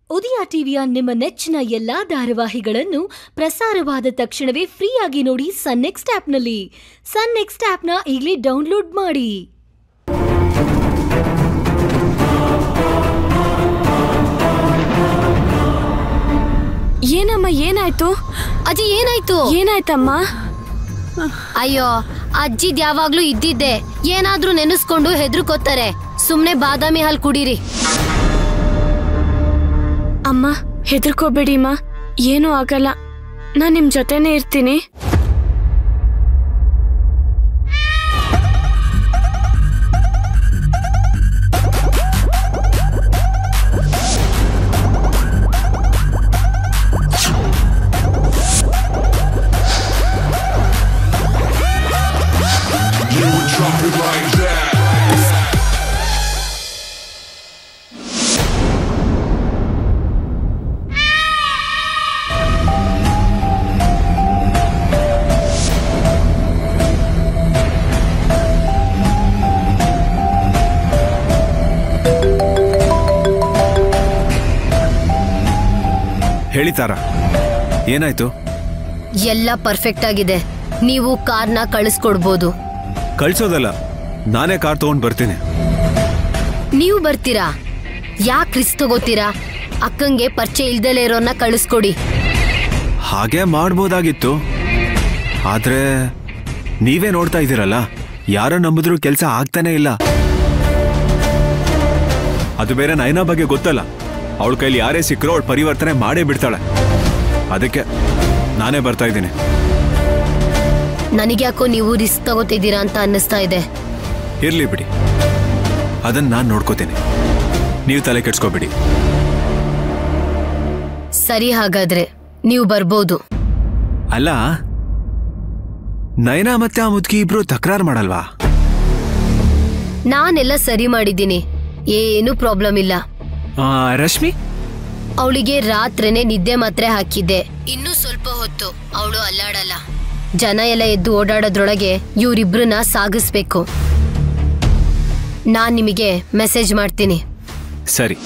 ಉದಯ ಟಿವಿಯ ನಿಮ್ಮ ನೆಚ್ಚಿನ ಎಲ್ಲಾ ಧಾರಾವಾಹಿಗಳನ್ನು ಪ್ರಸಾರವಾದ ತಕ್ಷಣವೇ ಫ್ರೀಯಾಗಿ ನೋಡಿ ಸನ್ ನೆಕ್ಸ್ಟ್ ಆಪ್ನಲ್ಲಿ. ಸನ್ ನೆಕ್ಸ್ಟ್ ಆಪ್ನ ಈಗಲೇ ಡೌನ್ಲೋಡ್ ಮಾಡಿ. ಏನಮ್ಮ ಏನಾಯ್ತು? ಅಜ್ಜಿ ಏನಾಯ್ತು? ಏನಾಯ್ತಮ್ಮ? ಅಯ್ಯೋ ಅಜ್ಜಿದ್ ಯಾವಾಗ್ಲೂ ಇದ್ದಿದ್ದೆ. ಏನಾದ್ರೂ ನೆನೆಸ್ಕೊಂಡು ಹೆದರ್ಕೋತಾರೆ. ಸುಮ್ನೆ ಬಾದಾಮಿ ಹಾಲು ಕುಡೀರಿ. ಅಮ್ಮ ಹೆದರ್ಕೋಬೇಡಿಮ್ಮ, ಏನೂ ಆಗಲ್ಲ. ನಾನ್ ನಿಮ್ ಜೊತೆನೇ ಇರ್ತೀನಿ. ಹೇಳಿತಾರ ಏನಾಯ್ತು? ಎಲ್ಲ ಪರ್ಫೆಕ್ಟ್ ಆಗಿದೆ. ನೀವು ಕಾರ್ನ ಕಳಿಸ್ಕೊಡ್ಬೋದು. ಕಳ್ಸೋದಲ್ಲ, ನಾನೇ ಕಾರ್ ತಗೊಂಡ್ ಬರ್ತೀನಿ. ನೀವು ಬರ್ತೀರಾ? ಯಾಕೆ ರಿಸ್ಕ್ ತಗೋತೀರಾ? ಅಕ್ಕಂಗೆ ಪರಿಚಯ ಇಲ್ದಲೇ ಇರೋನ್ನ ಕಳಿಸ್ಕೊಡಿ. ಹಾಗೆ ಮಾಡ್ಬೋದಾಗಿತ್ತು, ಆದ್ರೆ ನೀವೇ ನೋಡ್ತಾ ಇದ್ದೀರಲ್ಲ, ಯಾರ ನಂಬಿದ್ರು ಕೆಲಸ ಆಗ್ತಾನೆ ಇಲ್ಲ. ಅದು ಬೇರೆ ನಯನಾ ಬಗ್ಗೆ ಗೊತ್ತಲ್ಲ, ಅವಳ ಕೈಲಿ ಯಾರೇ ಸಿಕ್ಕರೋ ಅವಳು ಪರಿವರ್ತನೆ ಮಾಡೇ ಬಿಡ್ತಾಳೆ. ಅದಕ್ಕೆ ನಾನೇ ಬರ್ತಾ ಇದ್ದೀನಿ. ನನಗ್ಯಾಕೋ ನೀವು ರಿಸ್ಕ್ ತಗೋತಿದ್ದೀರಾ ಅಂತ ಅನ್ನಿಸ್ತಾ ಇದೆ. ಇರ್ಲಿ ಬಿಡಿ, ಅದನ್ನ ನಾನು ನೋಡ್ಕೋತೇನೆ, ನೀವು ತಲೆ ಕೆಡ್ಸ್ಕೋಬಿಡಿ. ಸರಿ, ಹಾಗಾದ್ರೆ ನೀವು ಬರ್ಬೋದು. ಅಲ್ಲ, ನಯನಾ ಮತ್ತೆ ಆ ಮುದ್ಕಿ ಇಬ್ರು ತಕರಾರು ಮಾಡಲ್ವಾ? ನಾನೆಲ್ಲ ಸರಿ ಮಾಡಿದ್ದೀನಿ, ಏನು ಪ್ರಾಬ್ಲಮ್ ಇಲ್ಲ. ರಶ್ಮಿ ಅವಳಿಗೆ ರಾತ್ರಿನೇ ನಿದ್ದೆ ಮಾತ್ರೆ ಹಾಕಿದ್ದೆ. ಇನ್ನೂ ಸ್ವಲ್ಪ ಹೊತ್ತು ಅವಳು ಅಲ್ಲಾಡಲ್ಲ. ಜನ ಎಲ್ಲ ಎದ್ದು ಓಡಾಡೋದ್ರೊಳಗೆ ಇವರಿಬ್ರನ್ನ ಸಾಗಿಸ್ಬೇಕು. ನಾನ್ ನಿಮಗೆ ಮೆಸೇಜ್ ಮಾಡ್ತೀನಿ. ಸರಿ.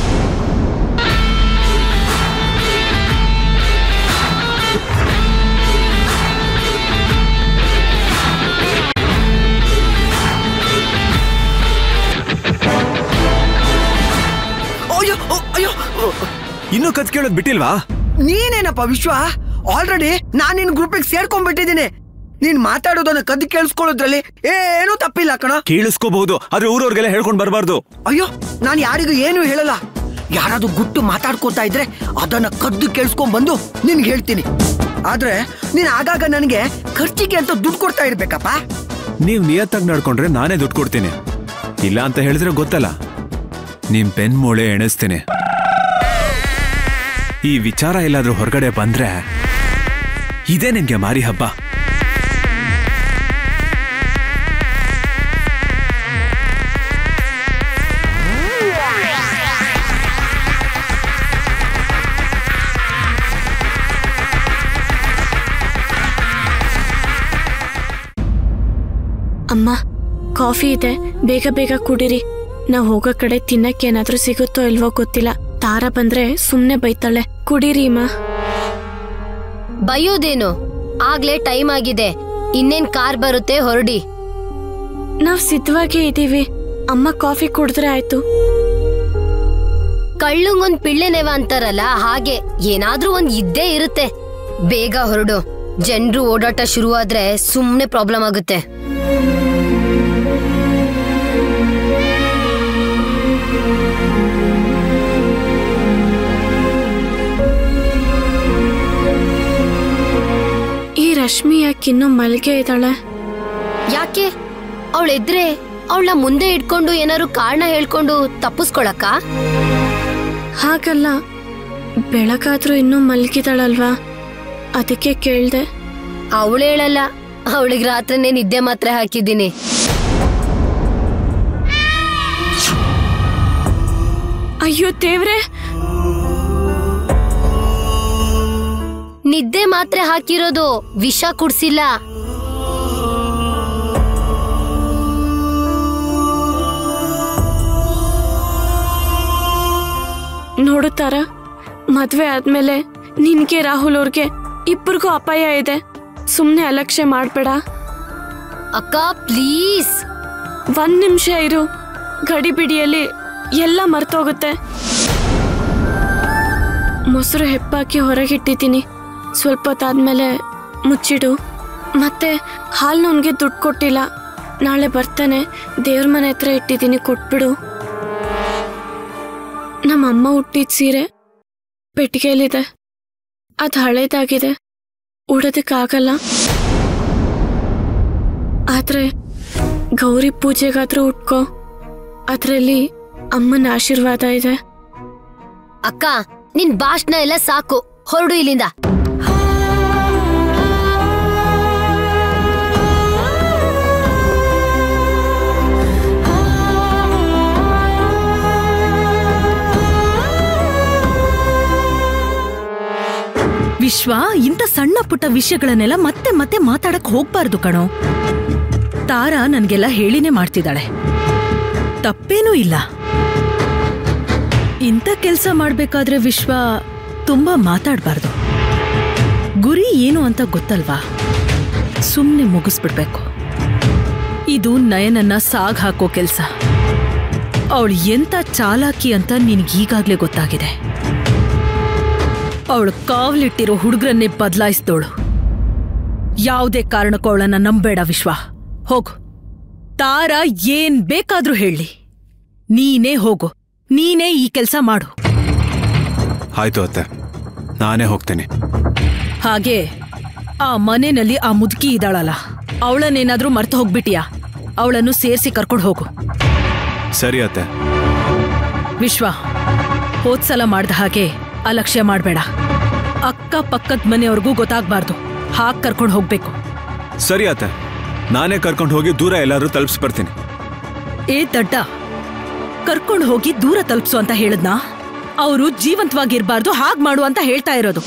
ಇನ್ನು ಕತ್ ಕೇಳೋದ್ ಬಿಟ್ಟಿಲ್ವಾ? ನೀನೇನಪ್ಪ ವಿಶ್ವ, ಆಲ್ರೆಡಿ ನಾನ್ ನಿನ್ ಗ್ರೂಪಿಗೆ ಸೇರ್ಕೊಂಡ್ಬಿಟ್ಟಿದ್ದೀನಿ. ನೀನ್ ಮಾತಾಡೋದನ್ನ ಕದ್ದು ಕೇಳಿಸ್ಕೊಳ್ಳೋದ್ರಲ್ಲಿ ಏನೂ ತಪ್ಪಿಲ್ಲ ಕಣ. ಕೇಳಿಸ್ಕೋಬಹುದು, ಆದ್ರೆ ಊರವ್ರಿಗೆಲ್ಲ ಹೇಳ್ಕೊಂಡ್ ಬರಬಾರ್ದು. ಅಯ್ಯೋ, ನಾನ್ ಯಾರಿಗೂ ಏನು ಹೇಳಲ್ಲ. ಯಾರಾದ್ರೂ ಗುಟ್ಟು ಮಾತಾಡ್ಕೋತಾ ಇದ್ರೆ ಅದನ್ನ ಕದ್ದು ಕೇಳಿಸ್ಕೊಂಡ್ ಬಂದು ನಿನ್ಗೆ ಹೇಳ್ತೀನಿ. ಆದ್ರೆ ನೀನ್ ಆಗಾಗ ನನಗೆ ಖರ್ಚಿಗೆ ಅಂತ ದುಡ್ಡು ಕೊಡ್ತಾ ಇರ್ಬೇಕಪ್ಪ. ನೀವ್ ನಿಯತ್ತಾಗಿ ನಡ್ಕೊಂಡ್ರೆ ನಾನೇ ದುಡ್ಡು ಕೊಡ್ತೀನಿ. ಇಲ್ಲ ಅಂತ ಹೇಳಿದ್ರೆ ಗೊತ್ತಲ್ಲ, ನಿಮ್ ಬೆನ್ ಮೂಳೆ ಎಣಿಸ್ತೀನಿ. ಈ ವಿಚಾರ ಎಲ್ಲಾದ್ರೂ ಹೊರಗಡೆ ಬಂದ್ರೆ ಇದೇ ನಿನ್ಗೆ ಮಾರಿ ಹಬ್ಬ. ಅಮ್ಮ, ಕಾಫಿ ಇದೆ, ಬೇಗ ಬೇಗ ಕುಡಿರಿ. ನಾವ್ ಹೋಗೋ ಕಡೆ ತಿನ್ನಕ್ಕೆ ಏನಾದ್ರೂ ಸಿಗುತ್ತೋ ಇಲ್ವೋ ಗೊತ್ತಿಲ್ಲ. ತಾರ ಬಂದ್ರೆ ಸುಮ್ನೆ ಬೈತಾಳೆ. ಕುಡೀರಿ ಅಮ್ಮ. ಬೈಯೋದೇನು? ಆಗ್ಲೇ ಟೈಮ್ ಆಗಿದೆ. ಇನ್ನೇನ್ ಕಾರ್ ಬರುತ್ತೆ, ಹೊರಡಿ. ನಾವ್ ಸಿದ್ಧವಾಗೇ ಇದೀವಿ. ಅಮ್ಮ ಕಾಫಿ ಕುಡಿದ್ರೆ ಆಯ್ತು. ಕಳ್ಳಂಗೊಂದ್ ಪಿಳ್ಳೆನೆವ ಅಂತಾರಲ್ಲ, ಹಾಗೆ ಏನಾದ್ರೂ ಒಂದ್ ಇದ್ದೇ ಇರುತ್ತೆ. ಬೇಗ ಹೊರಡು. ಜನರು ಓಡಾಟ ಶುರುವಾದ್ರೆ ಸುಮ್ನೆ ಪ್ರಾಬ್ಲಮ್ ಆಗುತ್ತೆ. ರಶ್ಮಿ ಯಾಕಿನ್ನೂ ಮಲ್ಗೆ ಇದ್ದಾಳೆ? ಯಾಕೆ? ಅವಳೆದ್ರೆ ಅವಳ ಮುಂದೆ ಇಟ್ಕೊಂಡು ಏನಾರು ಕಾರಣ ಹೇಳ್ಕೊಂಡು ತಪ್ಪಿಸ್ಕೊಳಕ್ಕ? ಹಾಗಲ್ಲ, ಬೆಳಗಾದ್ರೂ ಇನ್ನೂ ಮಲ್ಗಿದಾಳಲ್ವಾ, ಅದಕ್ಕೆ ಕೇಳ್ದೆ. ಅವಳು ಹೇಳಲ್ಲ, ಅವಳಿಗೆ ರಾತ್ರಿನೇ ನಿದ್ದೆ ಮಾತ್ರೆ ಹಾಕಿದ್ದೀನಿ. ಅಯ್ಯೋ ದೇವ್ರೆ, ನಿದ್ದೆ ಮಾತ್ರೆ ಹಾಕಿರೋದು, ವಿಷ ಕುಡ್ಸಿಲ್ಲ. ನೋಡುತ್ತಾರ, ಮದ್ವೆ ಆದ್ಮೇಲೆ ನಿನ್ಗೆ ರಾಹುಲ್ ಅವ್ರಿಗೆ ಇಬ್ಬರಿಗೂ ಅಪಾಯ ಇದೆ. ಸುಮ್ನೆ ಅಲಕ್ಷ್ಯ ಮಾಡ್ಬೇಡ. ಅಕ್ಕ ಪ್ಲೀಸ್ 1 ನಿಮಿಷ ಇರು. ಗಡಿಬಿಡಿಯಲ್ಲಿ ಎಲ್ಲ ಮರ್ತೋಗುತ್ತೆ. ಮೊಸರು ಹೆಪ್ಪಾಕಿ ಹೊರಗಿಟ್ಟಿದ್ದೀನಿ. ಸ್ವಲ್ಪ ಹೊತ್ತಾದ್ಮೇಲೆ ಮುಚ್ಚಿಡು. ಮತ್ತೆ ಹಾಲು ಅವನಿಗೆ ದುಡ್ಡು ಕೊಟ್ಟಿಲ್ಲ. ನಾಳೆ ಬರ್ತಾನೆ. ದೇವ್ರ ಮನೆ ಹತ್ರ ಇಟ್ಟಿದ್ದೀನಿ, ಕೊಟ್ಬಿಡು. ನಮ್ಮಮ್ಮ ಹುಟ್ಟಿದ ಸೀರೆ ಪೆಟ್ಟಿಗೆಯಲ್ಲಿದೆ. ಅದು ಹಳೇದಾಗಿದೆ, ಉಡೋದಕ್ಕಾಗಲ್ಲ. ಆದ್ರೆ ಗೌರಿ ಪೂಜೆಗಾದ್ರೂ ಉಟ್ಕೋ. ಅದರಲ್ಲಿ ಅಮ್ಮನ ಆಶೀರ್ವಾದ ಇದೆ. ಅಕ್ಕ ನಿನ್ ಭಾಷಣ ಎಲ್ಲ ಸಾಕು, ಹೊರಡು ಇಲ್ಲಿಂದ. ವಿಶ್ವ, ಇಂಥ ಸಣ್ಣ ಪುಟ್ಟ ವಿಷಯಗಳನ್ನೆಲ್ಲ ಮತ್ತೆ ಮತ್ತೆ ಮಾತಾಡಕ್ ಹೋಗ್ಬಾರ್ದು ಕಣೋ. ತಾರಾ ನನ್ಗೆಲ್ಲ ಹೇಳಿನೇ ಮಾಡ್ತಿದ್ದಾಳೆ, ತಪ್ಪೇನೂ ಇಲ್ಲ. ಇಂಥ ಕೆಲ್ಸ ಮಾಡ್ಬೇಕಾದ್ರೆ ವಿಶ್ವ ತುಂಬಾ ಮಾತಾಡ್ಬಾರ್ದು. ಗುರಿ ಏನು ಅಂತ ಗೊತ್ತಲ್ವಾ, ಸುಮ್ನೆ ಮುಗಿಸ್ಬಿಡ್ಬೇಕು. ಇದು ನಯನನ್ನ ಸಾಗ್ ಹಾಕೋ ಕೆಲ್ಸ. ಅವಳು ಎಂತ ಚಾಲಾಕಿ ಅಂತ ನಿನ್ಗೀಗಾಗ್ಲೇ ಗೊತ್ತಾಗಿದೆ. ಅವಳು ಕಾವಲಿಟ್ಟಿರೋ ಹುಡುಗರನ್ನೇ ಬದಲಾಯಿಸ್ದೋಳು. ಯಾವುದೇ ಕಾರಣಕ್ಕೂ ಅವಳನ್ನ ನಂಬೇಡ ವಿಶ್ವ. ಹೋಗು, ತಾರಾ ಏನ್ ಬೇಕಾದ್ರೂ ಹೇಳಿ, ನೀನೇ ಹೋಗು, ನೀನೇ ಈ ಕೆಲ್ಸ ಮಾಡು. ಆಯ್ತು ಅತ್ತೆ, ನಾನೇ ಹೋಗ್ತೇನೆ. ಹಾಗೆ ಆ ಮನೆಯಲ್ಲಿ ಆ ಮುದುಕಿ ಇದ್ದಾಳಲ್ಲ, ಅವಳನ್ನೇನಾದ್ರೂ ಮರ್ತು ಹೋಗ್ಬಿಟ್ಟಿಯಾ? ಅವಳನ್ನು ಸೇರಿಸಿ ಕರ್ಕೊಂಡು ಹೋಗು. ಸರಿ ಅತ್ತೆ. ವಿಶ್ವ, ಹೋದ್ಸಲ ಮಾಡ್ದ ಹಾಗೆ ಅಲಕ್ಷ್ಯ ಮಾಡ್ಬೇಡ. ಅಕ್ಕ ಪಕ್ಕದ ಮನೆಯವ್ರಿಗೂ ಗೊತ್ತಾಗ್ಬಾರ್ದು. ಹಾಗೆ ಕರ್ಕೊಂಡು ಹೋಗ್ಬೇಕು. ಸರಿ ಅತ್ತೆ, ನಾನೇ ಕರ್ಕೊಂಡು ಹೋಗಿ ದೂರ ಎಲ್ಲಾದ್ರೂ ತಲುಪಿಸ್ಬರ್ತೀನಿ. ಏ ದಡ್ಡ, ಕರ್ಕೊಂಡು ಹೋಗಿ ದೂರ ತಲುಪಿಸು ಅಂತ ಹೇಳದ್ನಾ? ಅವರು ಜೀವಂತವಾಗಿರ್ಬಾರ್ದು, ಹಾಗ್ ಮಾಡು ಅಂತ ಹೇಳ್ತಾ ಇರೋದು.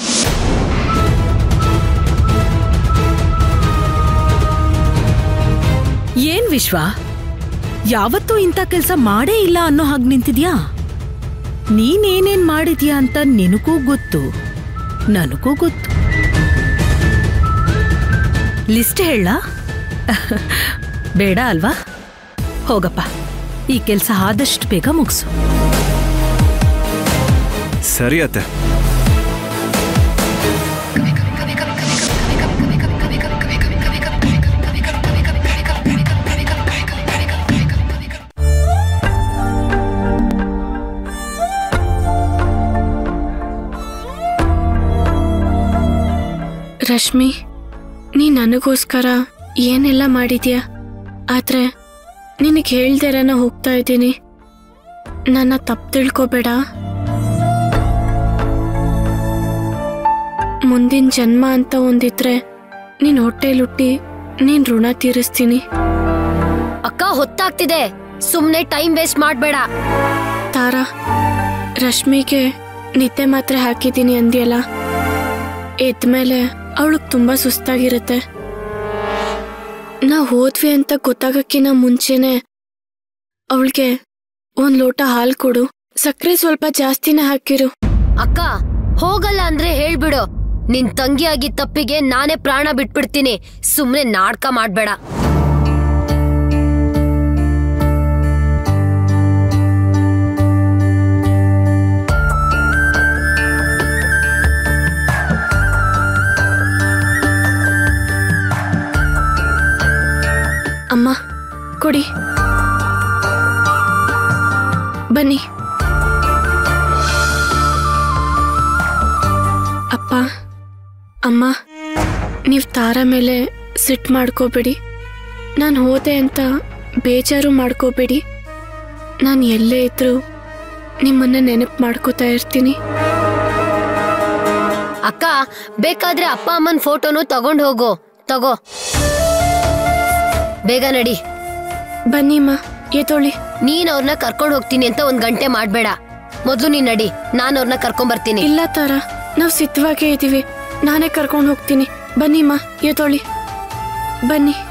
ಏನ್ ವಿಶ್ವ, ಯಾವತ್ತೂ ಇಂಥ ಕೆಲ್ಸ ಮಾಡೇ ಇಲ್ಲ ಅನ್ನೋ ಹಾಗೆ ನಿಂತಿದ್ಯಾ? ನೀನೇನೇನ್ ಮಾಡಿದ್ಯಾ ಅಂತ ನಿನಗೂ ಗೊತ್ತು, ನನಗೂ ಗೊತ್ತು. ಲಿಸ್ಟ್ ಹೇಳ? ಬೇಡ ಅಲ್ವಾ? ಹೋಗಪ್ಪ, ಈ ಕೆಲ್ಸ ಆದಷ್ಟು ಬೇಗ ಮುಗಿಸು. ಸರಿ ಅತ್ತೆ. ರಶ್ಮಿ, ನೀ ನನಗೋಸ್ಕರ ಏನೆಲ್ಲ ಮಾಡಿದ್ಯಾ. ಆದ್ರೆ ನಿನಗೆ ಹೇಳ್ದೇರನ ಹೋಗ್ತಾ ಇದ್ದೀನಿ. ನನ್ನ ತಪ್ಪು ತಿಳ್ಕೊಬೇಡ. ಮುಂದಿನ ಜನ್ಮ ಅಂತ ಒಂದಿದ್ರೆ ನೀನ್ ಹೊಟ್ಟೆಲುಟ್ಟಿ ನೀನ್ ಋಣ ತೀರಿಸ್ತೀನಿ. ಅಕ್ಕ ಹೊತ್ತಾಗ್ತಿದೆ, ಸುಮ್ನೆ ಟೈಮ್ ವೇಸ್ಟ್ ಮಾಡ್ಬೇಡ. ತಾರಾ, ರಶ್ಮಿಗೆ ನಿದ್ದೆ ಮಾತ್ರೆ ಹಾಕಿದ್ದೀನಿ ಅಂದ್ಯಲ್ಲ, ಎದ್ಮೇಲೆ ಅವಳಿಗೆ ತುಂಬಾ ಸುಸ್ತಾಗಿರುತ್ತೆ. ನಾವು ಹೋದ್ವಿ ಅಂತ ಗೊತ್ತಾಗಕ್ಕಿಂತ ಮುಂಚೆನೆ ಅವಳಿಗೆ 1 ಲೋಟ ಹಾಲು ಕೊಡು. ಸಕ್ಕರೆ ಸ್ವಲ್ಪ ಜಾಸ್ತಿನೇ ಹಾಕಿರು. ಅಕ್ಕ ಹೋಗಲ್ಲ ಅಂದ್ರೆ ಹೇಳ್ಬಿಡು. ನಿನ್ ತಂಗಿಯಾಗಿ ತಪ್ಪಿಗೆ ನಾನೇ ಪ್ರಾಣ ಬಿಟ್ಬಿಡ್ತೀನಿ. ಸುಮ್ನೆ ನಾಟಕ ಮಾಡ್ಬೇಡ. ಅಮ್ಮ ಕೊಡಿ, ಬನ್ನಿ. ಅಪ್ಪ ಅಮ್ಮ, ನೀವು ತಾರಾ ಮೇಲೆ ಸಿಟ್ಟು ಮಾಡ್ಕೋಬೇಡಿ. ನಾನು ಹೋದೆ ಅಂತ ಬೇಜಾರು ಮಾಡ್ಕೋಬೇಡಿ. ನಾನು ಎಲ್ಲೇ ಇದ್ರೂ ನಿಮ್ಮನ್ನ ನೆನಪು ಮಾಡ್ಕೋತಾ ಇರ್ತೀನಿ. ಅಕ್ಕ ಬೇಕಾದ್ರೆ ಅಪ್ಪ ಅಮ್ಮನ ಫೋಟೋನು ತಗೊಂಡು ಹೋಗು. ತಗೋ, ಬೇಗ ನಡಿ. ಬನ್ನಿಮ್ಮ, ಎತ್ತೋಳಿ. ನೀನ್ ಅವ್ರನ್ನ ಕರ್ಕೊಂಡು ಹೋಗ್ತೀನಿ ಅಂತ 1 ಗಂಟೆ ಮಾಡ್ಬೇಡ. ಮೊದ್ಲು ನೀನ್ ನಡಿ, ನಾನು ಅವ್ರನ್ನ ಕರ್ಕೊಂಡ್ ಬರ್ತೀನಿ. ಇಲ್ಲ ತಾರಾ, ನಾವು ಸಿದ್ಧವಾಗೇ ಇದೀವಿ. ನಾನೇ ಕರ್ಕೊಂಡು ಹೋಗ್ತೀನಿ. ಬನ್ನಿಮ್ಮ, ಎತ್ತೋಳಿ, ಬನ್ನಿ.